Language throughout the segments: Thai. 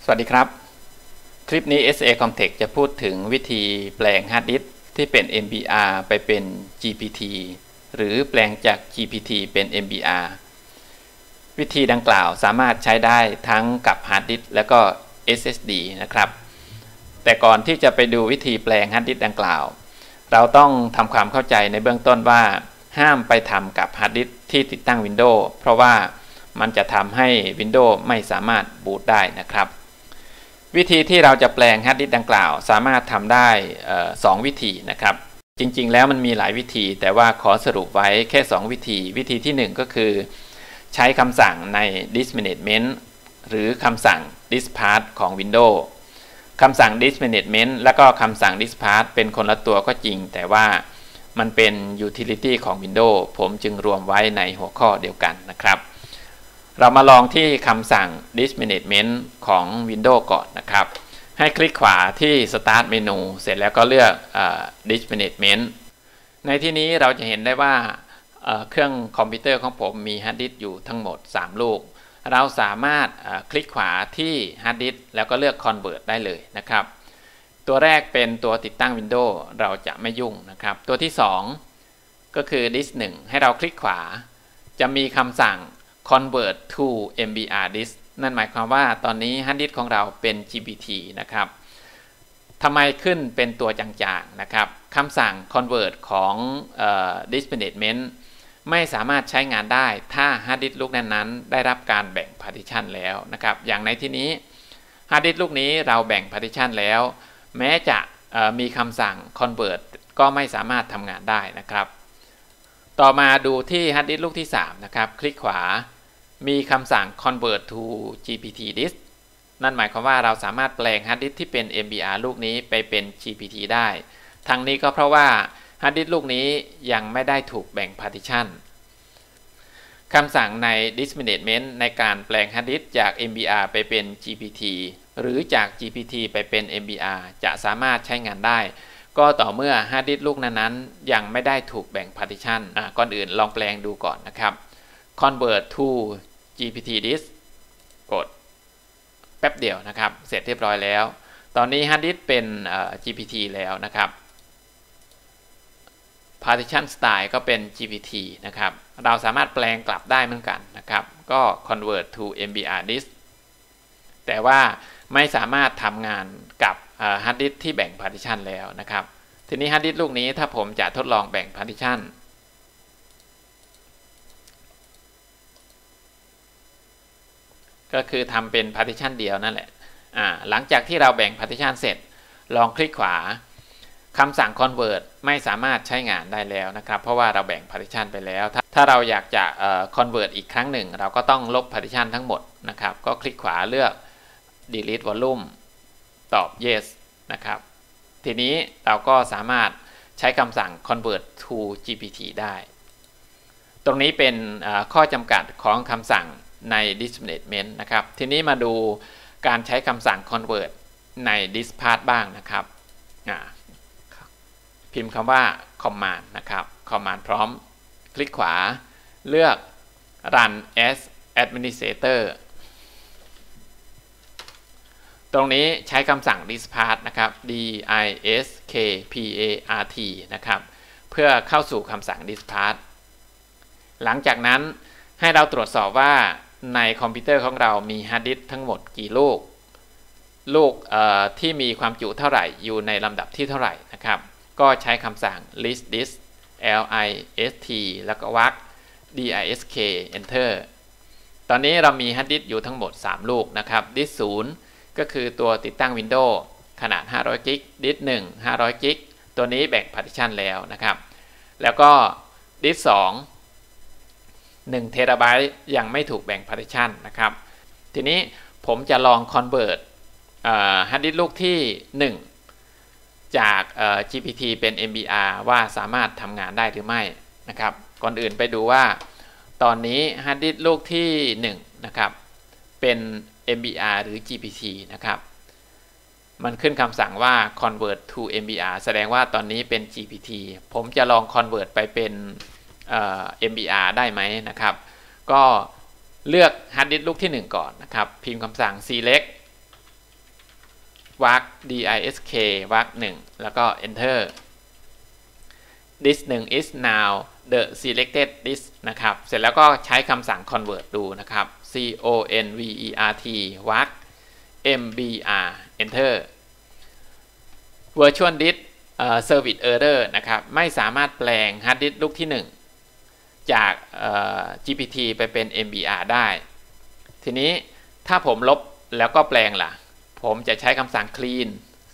สวัสดีครับคลิปนี้ SA Comtech จะพูดถึงวิธีแปลงฮาร์ดดิสก์ที่เป็น MBR ไปเป็น GPT หรือแปลงจาก GPT เป็น MBR วิธีดังกล่าวสามารถใช้ได้ทั้งกับฮาร์ดดิสก์และก็ SSD นะครับแต่ก่อนที่จะไปดูวิธีแปลงฮาร์ดดิสก์ดังกล่าวเราต้องทำความเข้าใจในเบื้องต้นว่าห้ามไปทำกับฮาร์ดดิสก์ที่ติดตั้ง Windows เพราะว่ามันจะทำให้ Windows ไม่สามารถบูตได้นะครับวิธีที่เราจะแปลงฮาร์ดดิสก์ดังกล่าวสามารถทำได้2 วิธีนะครับจริงๆแล้วมันมีหลายวิธีแต่ว่าขอสรุปไว้แค่2 วิธีที่ 1 ก็คือใช้คำสั่งใน Disk Management หรือคำสั่ง Diskpath ของ Windows คำสั่ง Disk Management และก็คำสั่ง Diskpath เป็นคนละตัวก็จริงแต่ว่ามันเป็น Utility ของ Windows ผมจึงรวมไว้ในหัวข้อเดียวกันนะครับเรามาลองที่คำสั่ง Disk Management ของ Windows ก่อนนะครับให้คลิกขวาที่ Start Menu เสร็จแล้วก็เลือก Disk Management ในที่นี้เราจะเห็นได้ว่าเครื่องคอมพิวเตอร์ของผมมีฮาร์ดดิสก์อยู่ทั้งหมด3 ลูกเราสามารถคลิกขวาที่ฮาร์ดดิสก์แล้วก็เลือก Convert ได้เลยนะครับตัวแรกเป็นตัวติดตั้ง Windows เราจะไม่ยุ่งนะครับตัวที่2ก็คือ Disk 1ให้เราคลิกขวาจะมีคำสั่งConvert to MBR disk นั่นหมายความว่าตอนนี้ฮาร์ดดิสก์ของเราเป็น GPT นะครับทำไมขึ้นเป็นตัวจางๆนะครับคำสั่ง Convert ของ Disk Management ไม่สามารถใช้งานได้ถ้าฮาร์ดดิสก์ลูกนั้นๆได้รับการแบ่ง Partition แล้วนะครับอย่างในที่นี้ฮาร์ดดิสก์ลูกนี้เราแบ่ง Partition แล้วแม้จะมีคำสั่ง Convert ก็ไม่สามารถทำงานได้นะครับต่อมาดูที่ฮาร์ดดิสก์ลูกที่3นะครับคลิกขวามีคำสั่ง convert to GPT disk นั่นหมายความว่าเราสามารถแปลงฮาร์ดดิสก์ที่เป็น MBR ลูกนี้ไปเป็น GPT ได้ทั้งนี้ก็เพราะว่าฮาร์ดดิสก์ลูกนี้ยังไม่ได้ถูกแบ่ง partition คำสั่งใน Disk Management ในการแปลงฮาร์ดดิสก์จาก MBR ไปเป็น GPT หรือจาก GPT ไปเป็น MBR จะสามารถใช้งานได้ก็ต่อเมื่อฮาร์ดดิสก์ลูกนั้นๆยังไม่ได้ถูกแบ่ง partition ก่อนอื่นลองแปลงดูก่อนนะครับ convert to GPT disk กดแป๊บเดียวนะครับเสร็จเรียบร้อยแล้วตอนนี้ฮาร์ดดิสก์เป็น GPT แล้วนะครับ partition style ก็เป็น GPT นะครับเราสามารถแปลงกลับได้เหมือนกันนะครับก็ convert to MBR disk แต่ว่าไม่สามารถทำงานกับฮาร์ดดิสก์ที่แบ่ง partition แล้วนะครับทีนี้ฮาร์ดดิสก์ลูกนี้ถ้าผมจะทดลองแบ่ง partition ก็คือทำเป็น partition เดียวนั่นแหละหลังจากที่เราแบ่ง partition เสร็จลองคลิกขวาคำสั่ง convert ไม่สามารถใช้งานได้แล้วนะครับเพราะว่าเราแบ่ง partition ไปแล้วถ้าเราอยากจะ convert อีกครั้งหนึ่งเราก็ต้องลบ partition ทั้งหมดนะครับก็คลิกขวาเลือก delete volume ตอบ yes นะครับทีนี้เราก็สามารถใช้คำสั่ง convert to GPT ได้ตรงนี้เป็นข้อจำกัดของคำสั่งใน Disk Management นะครับทีนี้มาดูการใช้คำสั่ง convert ใน Diskpath บ้างนะครับพิมพ์คำว่า command นะครับ command พร้อมคลิกขวาเลือก run as administrator ตรงนี้ใช้คำสั่ง diskpath นะครับ diskpath นะครับเพื่อเข้าสู่คำสั่ง diskpath หลังจากนั้นให้เราตรวจสอบว่าในคอมพิวเตอร์ของเรามีฮาร์ดดิสก์ทั้งหมดกี่ลูกที่มีความจุเท่าไหร่อยู่ในลำดับที่เท่าไหร่นะครับก็ใช้คำสั่ง list disk list แล้วก็วรรค disk enter ตอนนี้เรามีฮาร์ดดิสก์อยู่ทั้งหมด3 ลูกนะครับดิสก์0ก็คือตัวติดตั้ง Windows ขนาด500 กิกดิสก์1 500 กิกตัวนี้แบ่ง partition แล้วนะครับแล้วก็ดิสก์2 1 เทราไบต์ยังไม่ถูกแบ่ง partition นะครับทีนี้ผมจะลอง convert ฮาร์ดดิสก์ลูกที่1จาก GPT เป็น MBR ว่าสามารถทำงานได้หรือไม่นะครับก่อนอื่นไปดูว่าตอนนี้ฮาร์ดดิสก์ลูกที่1นะครับเป็น MBR หรือ GPT นะครับมันขึ้นคำสั่งว่า convert to MBR แสดงว่าตอนนี้เป็น GPT ผมจะลอง convert ไปเป็นMBR ได้ไหมนะครับก็เลือกฮาร์ดดิสก์ลูกที่1ก่อนนะครับพิมพ์คำสั่ง select วรรค disk วรรค1แล้วก็ enter disk 1 is now the selected disk นะครับเสร็จแล้วก็ใช้คำสั่ง convert ดูนะครับ convert วรรค mbr enter virtual disk service error นะครับไม่สามารถแปลงฮาร์ดดิสก์ลูกที่1จาก GPT ไปเป็น MBR ได้ทีนี้ถ้าผมลบแล้วก็แปลงล่ะผมจะใช้คำสั่ง clean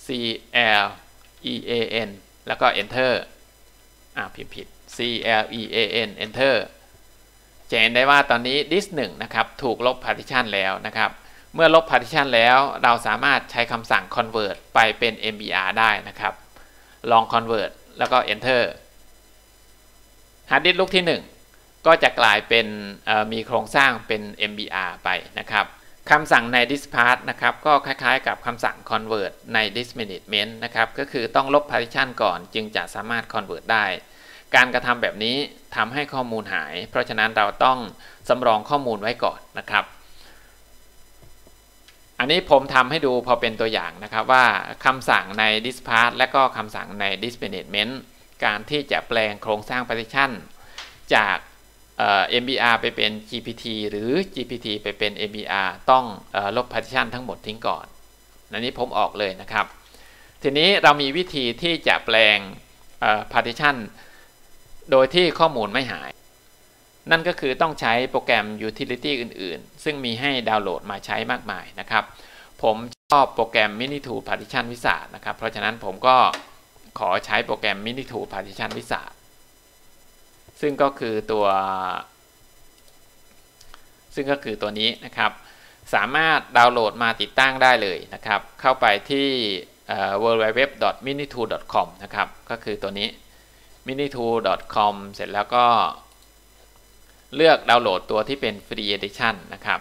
clean แล้วก็ enter พิมพ์ผิด clean enter จะเห็นได้ว่าตอนนี้ disk 1นะครับถูกลบ partition แล้วนะครับเมื่อลบ partition แล้วเราสามารถใช้คำสั่ง convert ไปเป็น MBR ได้นะครับลอง convert แล้วก็ enter ฮาร์ดดิสก์ลูกที่1ก็จะกลายเป็นมีโครงสร้างเป็น MBR ไปนะครับคำสั่งใน diskpath นะครับก็คล้ายๆกับคำสั่ง convert ใน disk management นะครับก็คือต้องลบ partition ก่อนจึงจะสามารถ convert ได้การกระทำแบบนี้ทำให้ข้อมูลหายเพราะฉะนั้นเราต้องสำรองข้อมูลไว้ก่อนนะครับอันนี้ผมทำให้ดูพอเป็นตัวอย่างนะครับว่าคำสั่งใน diskpath และก็คำสั่งใน disk management การที่จะแปลงโครงสร้าง partition จากMBR ไปเป็น GPT หรือ GPT ไปเป็น MBR ต้องลบ partition ทั้งหมดทิ้งก่อนอันนี้ผมออกเลยนะครับทีนี้เรามีวิธีที่จะแปลงpartition โดยที่ข้อมูลไม่หายนั่นก็คือต้องใช้โปรแกรม utility อื่นๆซึ่งมีให้ดาวน์โหลดมาใช้มากมายนะครับผมชอบโปรแกรม Minitool Partition Wizard นะครับเพราะฉะนั้นผมก็ขอใช้โปรแกรม Minitool Partition Wizard ซึ่งก็คือตัวนี้นะครับสามารถดาวน์โหลดมาติดตั้งได้เลยนะครับเข้าไปที่ www.minitool.com นะครับก็คือตัวนี้ minitool.com เสร็จแล้วก็เลือกดาวน์โหลดตัวที่เป็น Free Edition นะครับ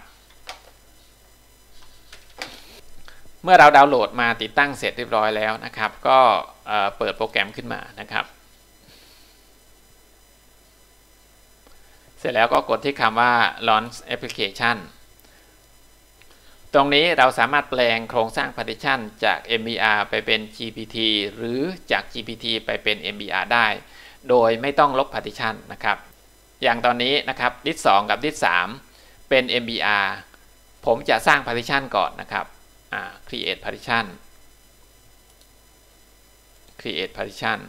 เมื่อเราดาวน์โหลดมาติดตั้งเสร็จเรียบร้อยแล้วนะครับก็เปิดโปรแกรมขึ้นมานะครับเสร็จแล้วก็กดที่คำว่า Launch Application ตรงนี้เราสามารถแปลงโครงสร้าง Partition จาก MBR ไปเป็น GPT หรือจาก GPT ไปเป็น MBR ได้โดยไม่ต้องลบ Partition นะครับอย่างตอนนี้นะครับ disk 2 กับ disk 3 เป็น MBR ผมจะสร้าง partition ก่อนนะครับcreate partition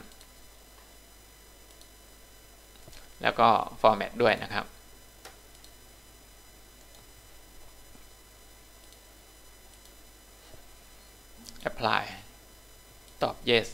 แล้วก็ format ด้วยนะครับ apply ตอบ yes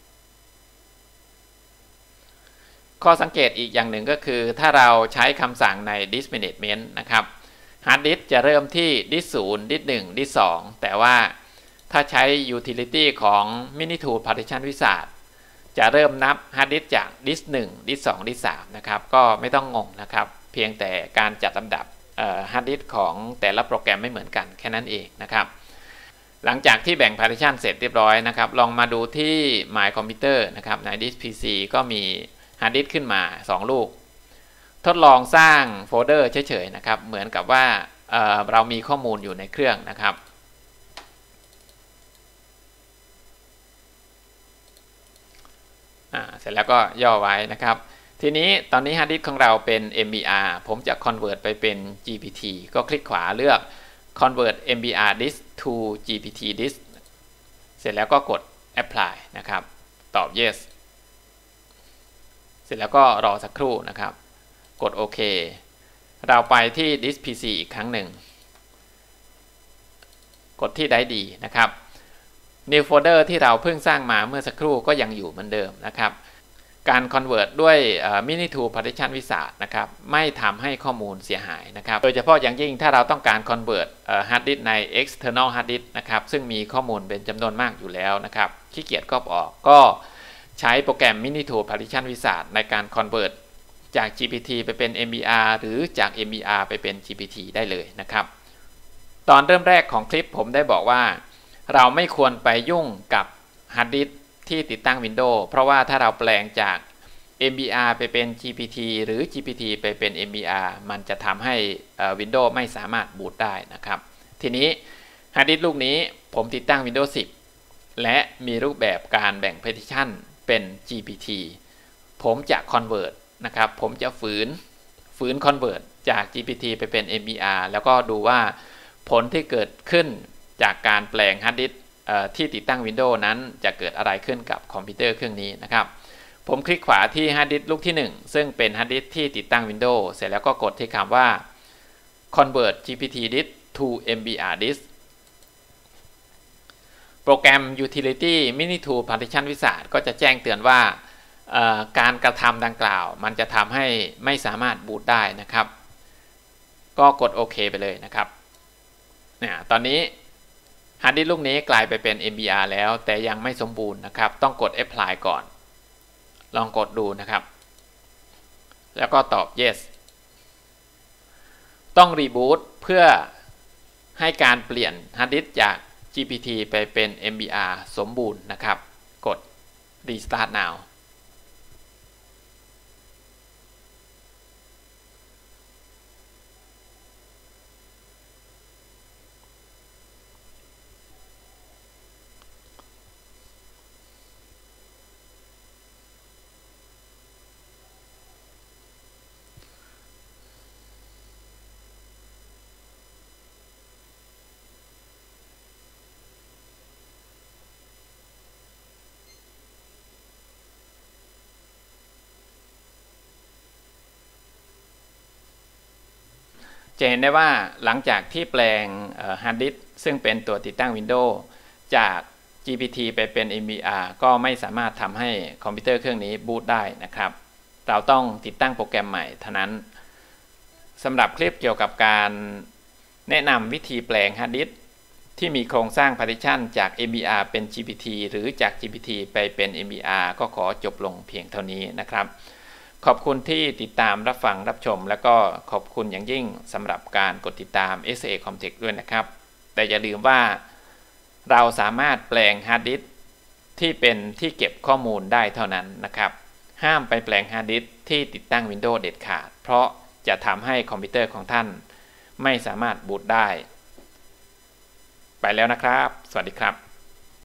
ข้อสังเกตอีกอย่างหนึ่งก็คือถ้าเราใช้คำสั่งใน disk management นะครับฮาร์ดดิสก์จะเริ่มที่ disk 0 disk 1 disk 2แต่ว่าถ้าใช้ utility ของ Minitool Partition Wizard จะเริ่มนับฮาร์ดดิสก์จาก disk 1 disk 2 disk 3นะครับก็ไม่ต้องงงนะครับเพียงแต่การจัดลำดับฮาร์ดดิสก์ของแต่ละโปรแกรมไม่เหมือนกันแค่นั้นเองนะครับหลังจากที่แบ่ง partition เสร็จเรียบร้อยนะครับลองมาดูที่ My Computer นะครับใน disk PC ก็มีฮาร์ดดิสก์ขึ้นมา2ลูกทดลองสร้างโฟลเดอร์เฉยๆนะครับเหมือนกับว่าเรามีข้อมูลอยู่ในเครื่องนะครับเสร็จแล้วก็ย่อไว้นะครับทีนี้ตอนนี้ฮาร์ดดิสก์ของเราเป็น MBR ผมจะ convert ไปเป็น GPT ก็คลิกขวาเลือก convert MBR disk to GPT disk เสร็จแล้วก็กด apply นะครับตอบ yes เสร็จแล้วก็รอสักครู่นะครับกดโอเคเราไปที่ disk PC อีกครั้งหนึ่งกดที่ได้ดีนะครับ new folder ที่เราเพิ่งสร้างมาเมื่อสักครู่ก็ยังอยู่เหมือนเดิมนะครับการ convert ด้วย Minitool Partition Wizard นะครับไม่ทำให้ข้อมูลเสียหายนะครับโดยเฉพาะอย่างยิ่งถ้าเราต้องการ convert hard disk ใน external hard disk นะครับซึ่งมีข้อมูลเป็นจำนวนมากอยู่แล้วนะครับขี้เกียจก๊อปออกก็ใช้โปรแกรม Minitool Partition Wizard ในการ convert จาก GPT ไปเป็น MBR หรือจาก MBR ไปเป็น GPT ได้เลยนะครับตอนเริ่มแรกของคลิปผมได้บอกว่าเราไม่ควรไปยุ่งกับฮาร์ดดิสก์ที่ติดตั้ง Windows เพราะว่าถ้าเราแปลงจาก MBR ไปเป็น GPT หรือ GPT ไปเป็น MBR มันจะทำให้Windows ไม่สามารถบูตได้นะครับทีนี้ฮาร์ดดิสก์ลูกนี้ผมติดตั้ง Windows 10 และมีรูปแบบการแบ่ง partition เป็น GPT ผมจะ convert นะครับผมจะฝืน convert จาก GPT ไปเป็น MBR แล้วก็ดูว่าผลที่เกิดขึ้นจากการแปลงฮาร์ดดิสก์ที่ติดตั้ง Windows นั้นจะเกิดอะไรขึ้นกับคอมพิวเตอร์เครื่องนี้นะครับผมคลิกขวาที่ฮาร์ดดิสก์ลูกที่1ซึ่งเป็นฮาร์ดดิสก์ที่ติดตั้ง Windows เสร็จแล้วก็กดที่คำว่า convert GPT disk to MBR disk โปรแกรม utility mini tool partition wizard ก็จะแจ้งเตือนว่าการกระทำดังกล่าวมันจะทำให้ไม่สามารถบูตได้นะครับก็กดโอเคไปเลยนะครับตอนนี้ฮาร์ดดิสก์ลูกนี้กลายไปเป็น MBR แล้วแต่ยังไม่สมบูรณ์นะครับต้องกด apply ก่อนลองกดดูนะครับแล้วก็ตอบ yes ต้องรีบูตเพื่อให้การเปลี่ยนฮาร์ดดิสก์จาก GPT ไปเป็น MBR สมบูรณ์นะครับกด restart nowจะเห็นได้ว่าหลังจากที่แปลงฮาร์ดดิสก์ซึ่งเป็นตัวติดตั้ง Windows จาก GPT ไปเป็น MBR ก็ไม่สามารถทำให้คอมพิวเตอร์เครื่องนี้บูตได้นะครับเราต้องติดตั้งโปรแกรมใหม่เท่านั้นสำหรับคลิปเกี่ยวกับการแนะนำวิธีแปลงฮาร์ดดิสก์ที่มีโครงสร้าง partition จาก MBR เป็น GPT หรือจาก GPT ไปเป็น MBR ก็ขอจบลงเพียงเท่านี้นะครับขอบคุณที่ติดตามรับฟังรับชมแล้วก็ขอบคุณอย่างยิ่งสำหรับการกดติดตาม SA Comtech ด้วยนะครับแต่อย่าลืมว่าเราสามารถแปลงฮาร์ดดิสก์ที่เป็นที่เก็บข้อมูลได้เท่านั้นนะครับห้ามไปแปลงฮาร์ดดิสก์ที่ติดตั้ง Windows เด็ดขาดเพราะจะทำให้คอมพิวเตอร์ของท่านไม่สามารถบูตได้ไปแล้วนะครับสวัสดีครับ